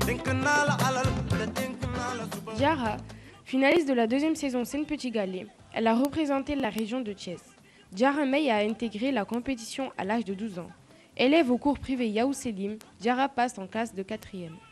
Diarra, finaliste de la deuxième saison Sen Petit Galet, elle a représenté la région de Thiès. Diarra Mey a intégré la compétition à l'âge de 12 ans. Élève au cours privé Yahou Selim, Diarra passe en classe de 4e.